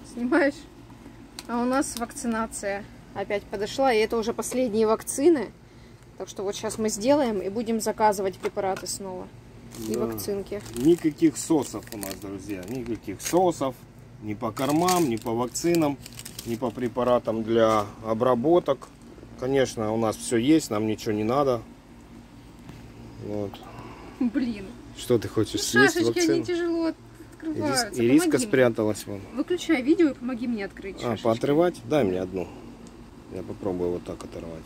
Снимаешь? А у нас вакцинация опять подошла, и это уже последние вакцины. Так что вот сейчас мы сделаем и будем заказывать препараты снова. И да. Вакцинки. Никаких сосов у нас, друзья. Никаких сосов. Ни по кормам, ни по вакцинам, ни по препаратам для обработок. Конечно, у нас все есть, нам ничего не надо. Вот. Блин. Что ты хочешь, Ну, съесть шашечки, вакцину? они тяжело открываются. Ириска спряталась вон. Выключай видео и помоги мне открыть шашечки. Поотрывать? Дай мне одну. Я попробую вот так оторвать.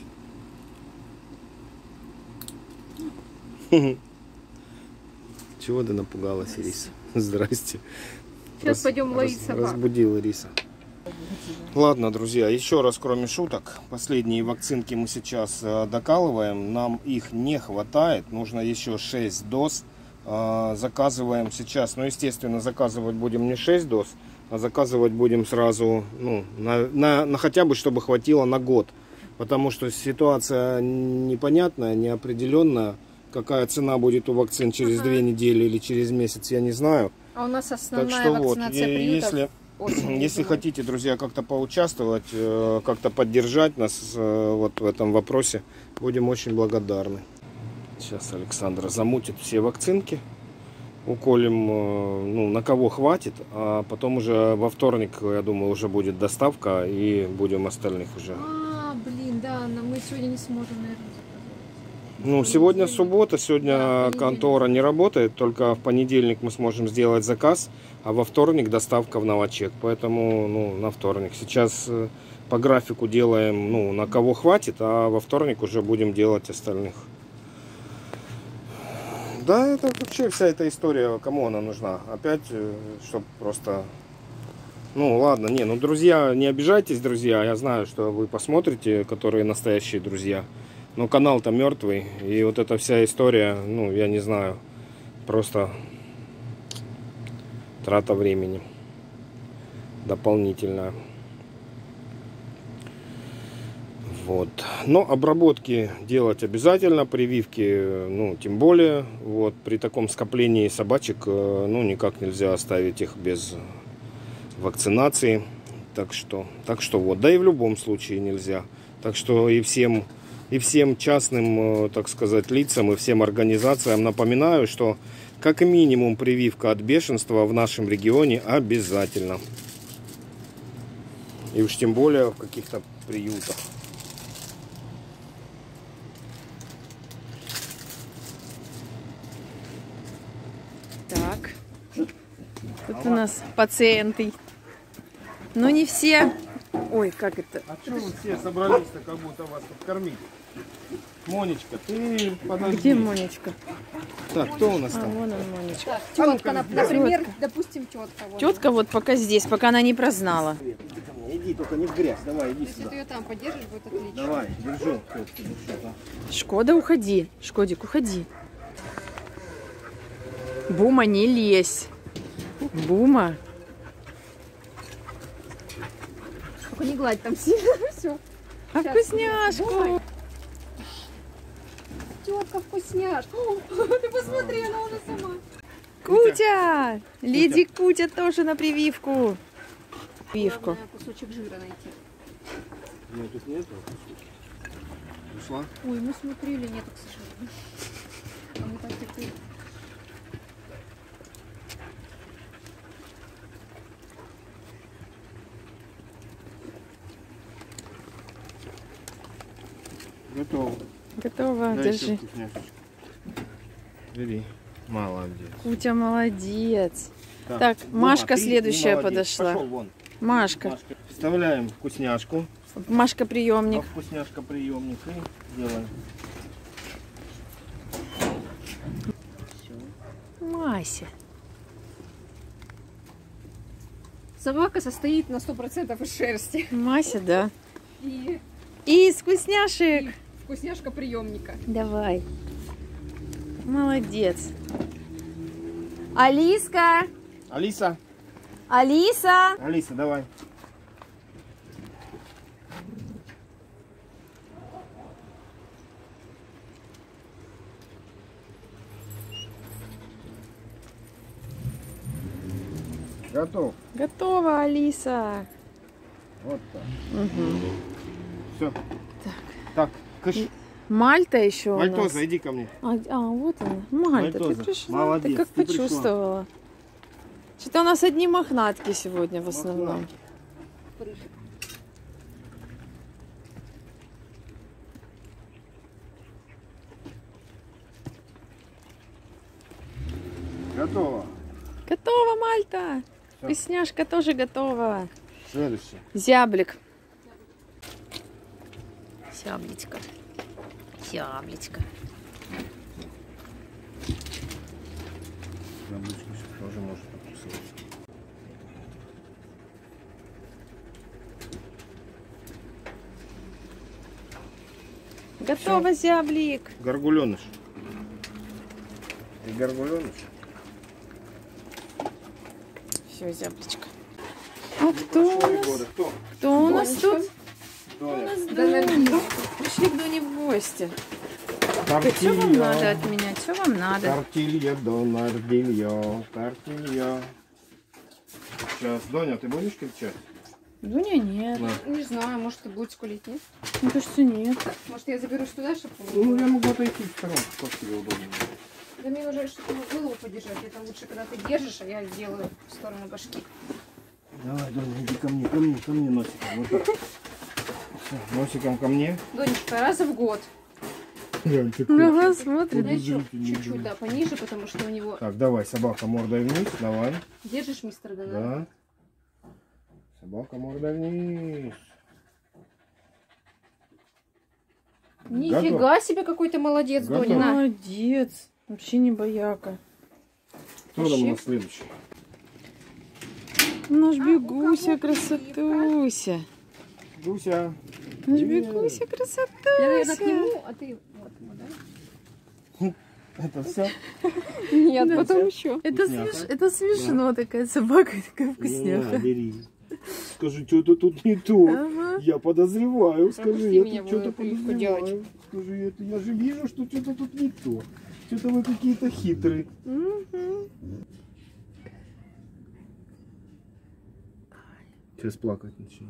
Чего ты напугалась, Ириса? Здрасте. Сейчас пойдем ловить собак. Разбудила Ириса. Ладно, друзья, еще раз, кроме шуток, последние вакцинки мы сейчас докалываем. Нам их не хватает. Нужно еще 6 доз. Заказываем сейчас. Ну, естественно, заказывать будем не 6 доз, а заказывать будем сразу, ну, на хотя бы, чтобы хватило на год. Потому что ситуация непонятная, неопределенная. Какая цена будет у вакцин через 2 недели или через месяц, я не знаю. А у нас основная так что вакцинация вот, приютов. если хотите, друзья, как-то поучаствовать, как-то поддержать нас вот в этом вопросе, будем очень благодарны. Сейчас Александра замутит все вакцинки. Уколем, ну, на кого хватит, а потом уже во вторник, я думаю, уже будет доставка и будем остальных уже. Блин, да, но мы сегодня не сможем, наверное. Ну, сегодня суббота, сегодня контора не работает, только в понедельник мы сможем сделать заказ, а во вторник доставка в Новочек, поэтому, ну, на вторник. Сейчас по графику делаем, ну, на кого хватит, а во вторник уже будем делать остальных. Да, это вообще вся эта история, кому она нужна? Опять, чтобы просто... Ну, ладно, не, ну, друзья, не обижайтесь, друзья, я знаю, что вы посмотрите, которые настоящие друзья. Но канал-то мертвый, и вот эта вся история, ну, я не знаю, просто трата времени дополнительная. Вот. Но обработки делать обязательно, прививки, ну, тем более. Вот, при таком скоплении собачек, ну, никак нельзя оставить их без вакцинации. Так что вот, да и в любом случае нельзя. Так что и всем частным, так сказать, лицам и всем организациям напоминаю, что как минимум прививка от бешенства в нашем регионе обязательно. И уж тем более в каких-то приютах. Так, тут у нас пациенты. Но не все. Ой, как это? А что вы все собрались-то, как будто вас тут кормить? Монечка, ты подожди. Где Монечка? Так, кто у нас там? Вон он, Монечка. Тетка, например, допустим, тетка. Тетка вот пока здесь, пока она не прознала. Иди, только не в грязь, давай, иди Если сюда. ты ее там поддержишь, будет отлично. Давай, держу. Шкода, уходи. Шкодик, уходи. Бума, не лезь. Бума. Только не гладь там сильно, все. А вкусняшку. Тетка вкусняшка. Ты посмотри, она уже сама. Кутя! Леди Кутя тоже на прививку. Прививку. Главное, кусочек жира найти. Нет, тут нет. Ушла? Ой, мы смотрели, нету, к сожалению. А мы так теперь... Готово. Готово, Дай держи. еще вкусняшечку. Бери. Молодец. Кутя молодец. Так, Бума, Машка ты следующая молодец. подошла. Пошел вон. Машка. Вставляем вкусняшку. Машка приемник. Вкусняшка приемник и делаем. Мася. Собака состоит на 100% из шерсти. Мася, да. И И из вкусняшек. вкусняшка приемника. Давай. Молодец. Алиска. Алиса. Алиса. Алиса, давай. Готов. Готово, Алиса. Вот так. Угу. Все. Так, кыш. Мальта еще у нас. Мальтоза, иди ко мне. Вот она. Мальта, Мальтоза, ты пришла. молодец, Ты как ты пришла. почувствовала? Что-то у нас одни мохнатки сегодня в основном. Готово. Готова, Мальта. Всё. Вкусняшка тоже готова. Следующий. Зяблик. Зябличко. Зябличко. Яблочко сейчас тоже может покусываться. Готово, зяблик. Горгуленыш. И горгуленыш. Все, зябличко. А кто у нас? Кто? Кто у нас тут? Доня. Пришли к Доне в гости. Что вам Тортилья. надо от меня? Что вам надо? Тортилья, донардилья. Тортилья. Сейчас, Доня, ты будешь кричать? Дуня нет. На. Не знаю, может, ты будешь скулить, нет? Мне кажется, нет. Может, я заберусь туда, чтобы... Ну, я могу отойти в сторонку, как тебе удобно. Да мне нужно, чтобы голову подержать. Это лучше, когда ты держишь, а я сделаю в сторону башки. Давай, Доня, иди ко мне носиком. Вот так. Всё, носиком ко мне. Донечка, раз в год. Ага, смотрит. Да еще чуть-чуть, да, пониже, потому что у него... Так, давай, собака мордой вниз, давай. Держишь, мистер Донар? Да. Собака мордой вниз. Нифига себе, какой ты молодец, Готов. Доня. На. Молодец. Вообще не бояка. Кто там у нас следующий? Наш бегуся, красотуся. Дуся. Наш Привет. бегуся, Я, наверное, к красотуся. нему, а ты... Вот, да? Это все? Нет, Да. потом еще. Вкусняха. Это смешно, такая собака, такая вкусняха. бери. Скажи, что-то тут не то. Ага. Я подозреваю. Скажи, Пропусти я меня тут в что-то прививку подозреваю. делать. Скажи, я же вижу, что что-то тут не то. Что-то вы какие-то хитрые. Мгм. Сейчас плакать начну.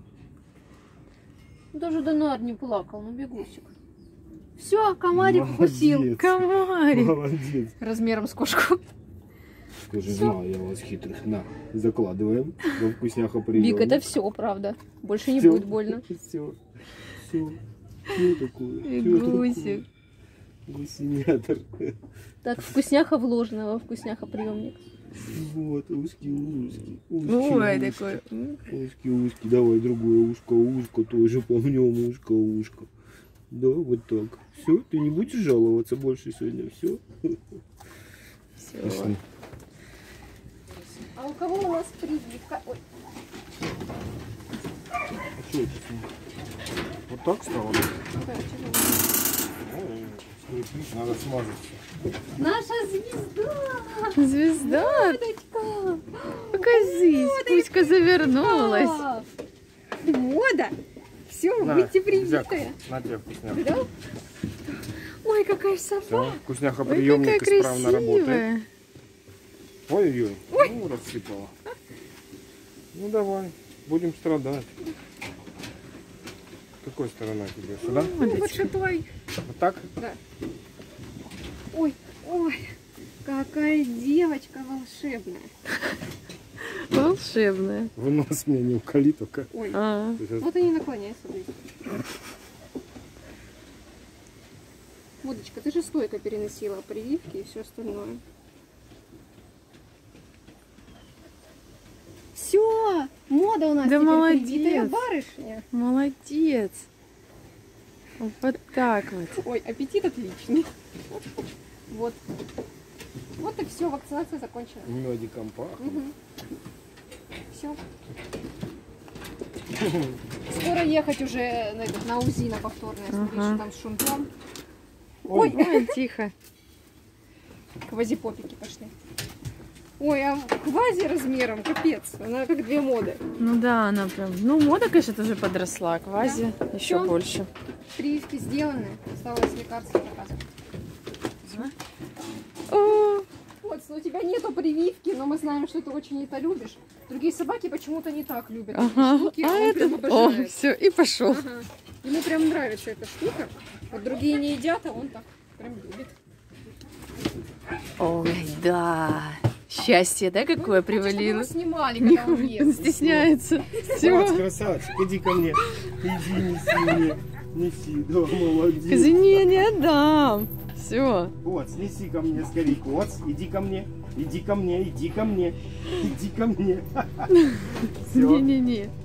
Даже Донар не плакал, ну бегусик. Все, комарик укусил. Молодец. Комарик. Молодец. Размером с кошку. Скажи, знаю я вас хитрых. На, закладываем во вкусняха прием. Вик, это все, правда. Больше не Всё. будет больно. Все. Все. Что такое? И Чё такое? гусик. Гусинятор. Так, вкусняха вложена во вкусняха приемник. Вот, узкий. Ой, такой. Узкий. Давай другое ушко тоже помнем, ушко. Да, вот так. Все, ты не будешь жаловаться больше сегодня, все. Все. А у кого у нас прививка? Ой, Вот так стало? какая тяжелая. Надо смазаться. Наша звезда! Звезда. Дочка! Покажись. Пуська завернулась. Мода! Все, На, будьте взяк, привитая. На тебе вкусняха. Да? Ой, какая сова! Все, вкусняха Ой, какая приемник исправно работает. красивая. Ой-ой-ой, ну рассыпала. Ну давай, будем страдать. Какой сторона тебе? Сюда? Вот что твой. Вот так? Да. Ой, какая девочка волшебная. Волшебная. В нос меня не уколи только. Ой, А, вот и не наклоняйся. Блин. Модочка, ты же стойко переносила прививки и все остальное. Все, мода у нас Да теперь молодец. привитая барышня. молодец. Вот так вот. Ой, аппетит отличный. Вот. Вот и все, вакцинация закончена. Медиком пахнет. Все. Скоро ехать уже на УЗИ, на повторное. Смотри, Ага. что там с шунтом. Ой, Ой, тихо. Квазипопики пошли. Ой, а квази размером, капец. Она как две моды. Ну да, она прям. Ну, мода, конечно, тоже подросла. Квази еще Всё. больше. Прививки сделаны. Осталось лекарства заказывать. О, Вот, у тебя нету прививки, но мы знаем, что ты очень это любишь. Другие собаки почему-то не так любят эти Ага. штуки, а он прям О, обожает. все, и пошел. Ага. Ему прям нравится эта штука. Вот другие не едят, а он так прям любит. Ой, да. Счастье, да, какое Хочешь, чтобы привалило? его снимали, когда он Он ест. стесняется. Макс, Все. красавчик, иди ко мне. Иди, неси мне. Неси, да, молодец. Не, не отдам. Все. Коц, неси ко мне скорее. Коц, иди ко мне. Иди ко мне, иди ко мне. Иди ко мне. Все. Не-не-не.